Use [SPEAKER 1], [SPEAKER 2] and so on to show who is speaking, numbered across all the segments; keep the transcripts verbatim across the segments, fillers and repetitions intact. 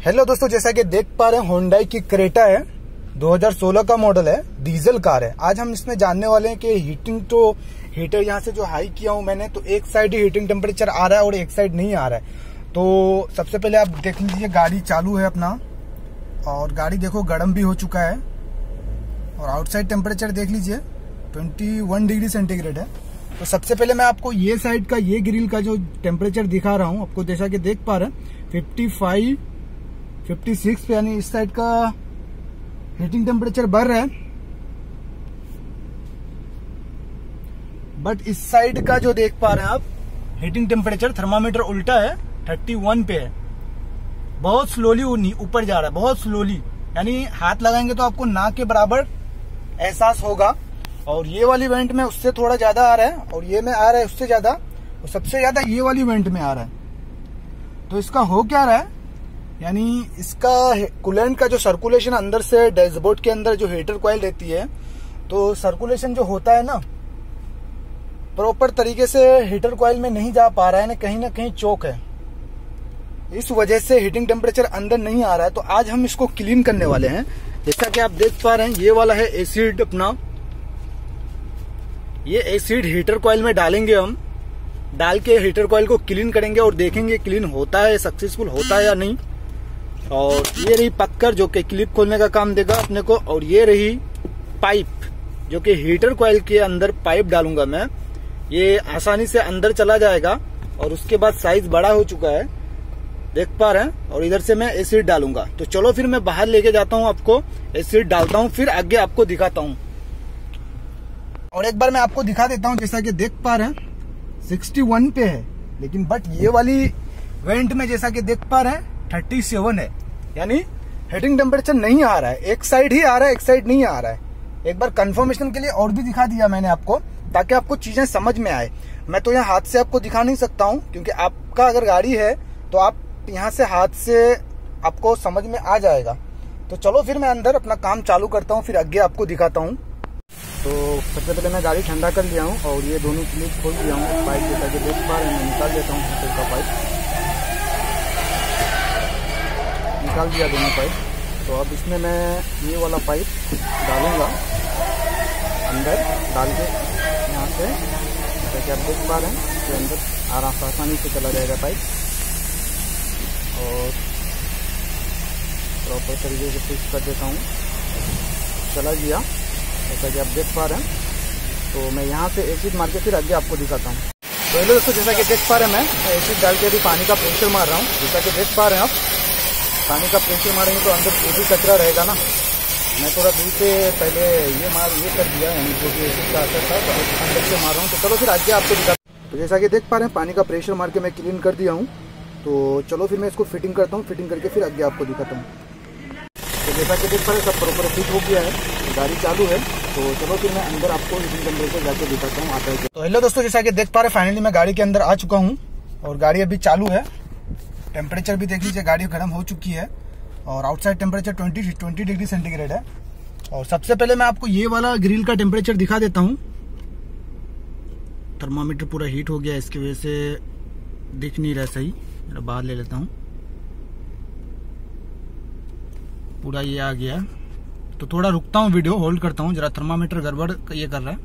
[SPEAKER 1] Hello दोस्तों, जैसा कि देख पा रहे हैं होंडाई की क्रेटा है, दो हज़ार सोलह का मॉडल है, डीजल कार है। आज हम इसमें जानने वाले हैं कि हीटिंग तो हीटर यहाँ से जो हाई किया हूँ मैंने, तो एक साइड ही हीटिंग टेम्परेचर आ रहा है और एक साइड नहीं आ रहा है। तो सबसे पहले आप देख लीजिए, गाड़ी चालू है अपना और गाड़ी देखो गर्म भी हो चुका है और आउटसाइड टेम्परेचर देख लीजिए इक्कीस डिग्री सेंटीग्रेड है। तो सबसे पहले मैं आपको ये साइड का, ये ग्रिल का जो टेम्परेचर दिखा रहा हूँ आपको, जैसा कि देख पा रहे हैं फिफ्टी फाइव, फिफ्टी सिक्स पे, यानी इस साइड का हीटिंग टेम्परेचर बढ़ रहा है, बट इस साइड का जो देख पा रहे हैं आप हीटिंग टेम्परेचर, थर्मामीटर उल्टा है, इकतीस पे है। बहुत स्लोली ऊपर जा रहा है, बहुत स्लोली, यानी हाथ लगाएंगे तो आपको ना के बराबर एहसास होगा। और ये वाली वेंट में उससे थोड़ा ज्यादा आ रहा है और ये में आ रहा है उससे ज्यादा, और सबसे ज्यादा ये वाली वेंट में आ रहा है। तो इसका हो क्या रहा है, यानी इसका कूलेंट का जो सर्कुलेशन अंदर से डैशबोर्ड के अंदर जो हीटर कॉइल रहती है, तो सर्कुलेशन जो होता है ना, प्रॉपर तरीके से हीटर कॉइल में नहीं जा पा रहा है, ना कहीं ना कहीं चोक है। इस वजह से हीटिंग टेम्परेचर अंदर नहीं आ रहा है। तो आज हम इसको क्लीन करने वाले हैं। जैसा कि आप देख पा रहे हैं, ये वाला है एसिड अपना, ये एसिड हीटर कॉइल में डालेंगे हम, डाल के हीटर कॉइल को क्लीन करेंगे और देखेंगे क्लीन होता है, सक्सेसफुल होता है या नहीं। और ये रही पक्कर जो कि क्लिप खोलने का काम देगा अपने को, और ये रही पाइप जो कि हीटर कॉइल के अंदर पाइप डालूंगा मैं, ये आसानी से अंदर चला जाएगा। और उसके बाद साइज बड़ा हो चुका है, देख पा रहे हैं, और इधर से मैं एसिड डालूंगा। तो चलो फिर मैं बाहर लेके जाता हूँ, आपको एसिड डालता हूँ, फिर आगे आपको दिखाता हूँ। और एक बार मैं आपको दिखा देता हूँ, जैसा कि देख पा रहे हैं इकसठ पे है, लेकिन बट ये वाली वेंट में जैसा कि देख पा रहे हैं सैंतीस है, यानी हीटिंग टेम्परेचर नहीं आ रहा है, एक साइड ही आ रहा है, एक साइड नहीं आ रहा है। एक बार कंफर्मेशन के लिए और भी दिखा दिया मैंने आपको, ताकि आपको चीजें समझ में आए। मैं तो यहाँ हाथ से आपको दिखा नहीं सकता हूँ, क्योंकि आपका अगर गाड़ी है तो आप यहाँ से हाथ से आपको समझ में आ जाएगा। तो चलो फिर मैं अंदर अपना काम चालू करता हूँ, फिर आगे आपको दिखाता हूँ। तो सबसे पहले मैं गाड़ी ठंडा कर लिया हूँ और ये दोनों क्लिप खोल दिया हूँ, पाइप जैसा कि देख पा रहे हैं, मैं निकाल देता हूँ हीटर का पाइप, निकाल दिया दोनों पाइप। तो अब इसमें मैं ये वाला पाइप डालूंगा अंदर, डाल के यहाँ से, जैसे कि आप देख पा रहे हैं कि अंदर आराम से आसानी से चला जाएगा पाइप, और प्रॉपर तरीके से फिक्स कर देता हूँ, चला गया जैसा कि आप देख पा रहे हैं। तो मैं यहाँ से एसिड मार के फिर आगे आपको दिखाता हूँ। तो हेलो दोस्तों, जैसा कि देख पा रहे हैं, मैं एसिड डाल के अभी पानी का प्रेशर मार रहा हूँ। जैसा कि देख पा रहे हैं आप, पानी का प्रेशर मारेंगे तो अंदर जो भी कचरा रहेगा ना, मैं थोड़ा दूर से पहले ये मार ये कर दिया, यानी जो भी एसिड का असर था तो अंदर से मार रहा हूँ। तो चलो फिर आगे आपको दिखाता हूँ। तो जैसा कि देख पा रहे हैं, पानी का प्रेशर मार के मैं क्लीन कर दिया हूँ। तो चलो फिर मैं इसको फिटिंग करता हूँ, फिटिंग करके फिर आगे आपको दिखाता हूँ। तो जैसा कि देख पा रहे हैं, सब प्रॉपर फिट हो गया है, गाड़ी चालू है। तो चलो फिर मैं अंदर आपको हीटिंग टेम्परेचर जाके दिखाता हूँ आता है। तो हेलो दोस्तों, जैसा कि देख पा रहे हैं, फाइनली मैं गाड़ी के अंदर आ चुका हूँ और गाड़ी अभी चालू है। टेम्परेचर भी देख लीजिए, गाड़ी गर्म हो चुकी है और outside temperature twenty twenty degree centigrade है। और सबसे पहले मैं आपको ये वाला ग्रिल का टेम्परेचर दिखा देता हूँ। थर्मामीटर पूरा हीट हो गया, इसकी वजह से दिख नहीं रहा सही, मेरा बाहर ले लेता हूँ, पूरा ये आ गया। तो थोड़ा रुकता हूँ, वीडियो होल्ड करता हूँ, जरा थर्मामीटर गड़बड़ ये कर रहा है।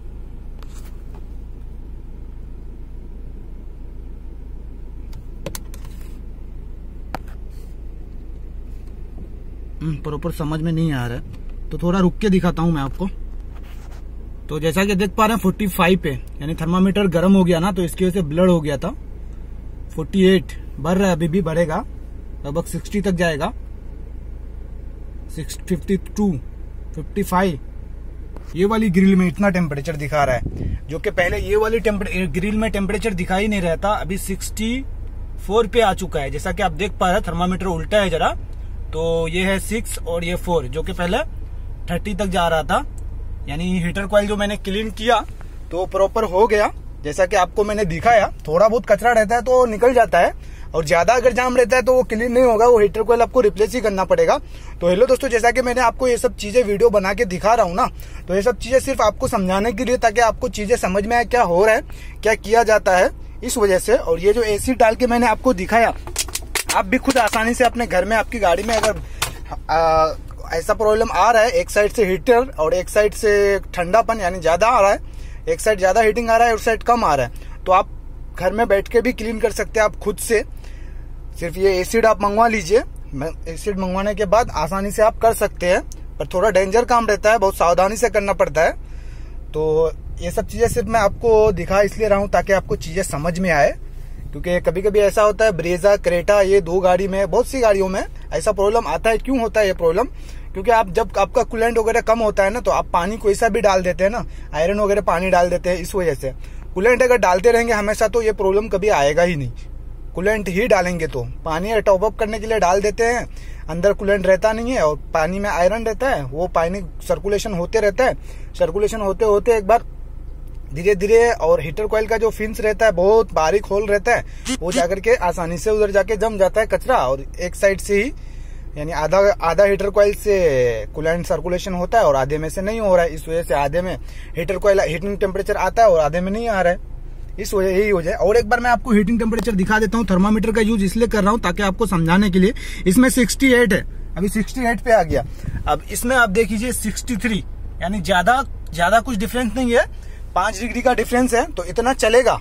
[SPEAKER 1] प्रॉपर समझ में नहीं आ रहा है, तो थोड़ा रुक के दिखाता हूँ मैं आपको। तो जैसा कि देख पा रहे हैं पैंतालीस पे, यानी थर्मामीटर गर्म हो गया ना, तो इसकी वजह से ब्लड हो गया था। अड़तालीस बढ़ रहा है, अभी भी बढ़ेगा, लगभग साठ तक जाएगा, बावन, पचपन। ये वाली ग्रिल में इतना टेम्परेचर दिखा रहा है, जो कि पहले ये वाली ग्रिल में टेम्परेचर दिखा ही नहीं रहता। अभी चौंसठ पे आ चुका है, जैसा कि आप देख पा रहे हैं, थर्मामीटर उल्टा है जरा, तो ये है सिक्स और ये फोर, जो कि पहले तीस तक जा रहा था। यानी हीटर कॉइल जो मैंने क्लीन किया तो प्रॉपर हो गया, जैसा कि आपको मैंने दिखाया। थोड़ा बहुत कचरा रहता है तो निकल जाता है, और ज्यादा अगर जाम रहता है तो वो क्लीन नहीं होगा, वो हीटर कॉइल आपको रिप्लेस ही करना पड़ेगा। तो हेलो दोस्तों, जैसा कि मैंने आपको ये सब चीजें वीडियो बना के दिखा रहा हूँ ना, तो ये सब चीजें सिर्फ आपको समझाने के लिए, ताकि आपको चीजें समझ में आए क्या हो रहा है, क्या किया जाता है इस वजह से। और ये जो एसिड डाल के मैंने आपको दिखाया, आप भी खुद आसानी से अपने घर में, आपकी गाड़ी में अगर आ, ऐसा प्रॉब्लम आ रहा है, एक साइड से हीटर और एक साइड से ठंडापन यानी ज्यादा आ रहा है, एक साइड ज्यादा हीटिंग आ रहा है और साइड कम आ रहा है, तो आप घर में बैठ के भी क्लीन कर सकते हैं आप खुद से। सिर्फ ये एसिड आप मंगवा लीजिए, एसिड मंगवाने के बाद आसानी से आप कर सकते हैं, पर थोड़ा डेंजर काम रहता है, बहुत सावधानी से करना पड़ता है। तो ये सब चीजें सिर्फ मैं आपको दिखा इसलिए रहा हूं ताकि आपको चीजें समझ में आए, क्योंकि कभी कभी ऐसा होता है ब्रेजा, क्रेटा, ये दो गाड़ी में, बहुत सी गाड़ियों में ऐसा प्रॉब्लम आता है। क्यों होता है ये प्रॉब्लम? क्योंकि आप जब आपका कूलेंट वगैरह कम होता है ना, तो आप पानी कोई सा भी डाल देते हैं ना, आयरन वगैरह पानी डाल देते हैं, इस वजह से। कूलेंट अगर डालते रहेंगे हमेशा तो ये प्रॉब्लम कभी आएगा ही नहीं। कूलेंट ही डालेंगे तो, पानी टॉप अप करने के लिए डाल देते हैं, अंदर कूलेंट रहता नहीं है और पानी में आयरन रहता है, वो पानी सर्कुलेशन होते रहता है, सर्कुलेशन होते होते एक बार धीरे धीरे, और हीटर कॉइल का जो फिन्स रहता है बहुत बारीक होल रहता है, वो जाकर के आसानी से उधर जाके जम जाता है कचरा, और एक साइड से ही यानी आधा आधा हीटर कॉइल से कूलेंट सर्कुलेशन होता है और आधे में से नहीं हो रहा है। इस वजह से आधे में हीटर कॉइल हीटिंग टेम्परेचर आता है और आधे में नहीं आ रहा है, इस वजह यही हो जाए। और एक बार मैं आपको हीटिंग टेम्परेचर दिखा देता हूँ। थर्मामीटर का यूज इसलिए कर रहा हूँ ताकि आपको समझाने के लिए। इसमें सिक्सटी एट है, अभी सिक्सटी एट पे आ गया। अब इसमें आप देखिए सिक्सटी थ्री, यानी ज्यादा ज्यादा कुछ डिफरेंस नहीं है, पांच डिग्री का डिफरेंस है, तो इतना चलेगा।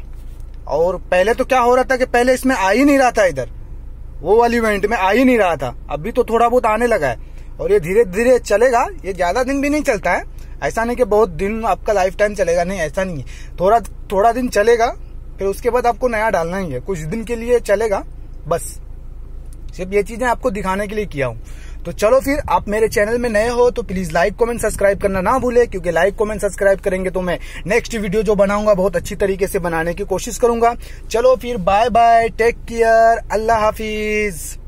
[SPEAKER 1] और पहले तो क्या हो रहा था कि पहले इसमें आ ही नहीं रहा था, इधर वो वाली वेंट में आ ही नहीं रहा था, अभी तो थोड़ा बहुत आने लगा है और ये धीरे धीरे चलेगा। ये ज्यादा दिन भी नहीं चलता है, ऐसा नहीं कि बहुत दिन आपका लाइफ टाइम चलेगा, नहीं ऐसा नहीं है, थोड़ा थोड़ा दिन चलेगा, फिर उसके बाद आपको नया डालना ही है, कुछ दिन के लिए चलेगा बस। सिर्फ ये चीजें आपको दिखाने के लिए किया हूं। तो चलो फिर, आप मेरे चैनल में नए हो तो प्लीज लाइक कमेंट सब्सक्राइब करना ना भूले, क्योंकि लाइक कमेंट सब्सक्राइब करेंगे तो मैं नेक्स्ट वीडियो जो बनाऊंगा बहुत अच्छी तरीके से बनाने की कोशिश करूंगा। चलो फिर, बाय बाय, टेक केयर, अल्लाह हाफिज।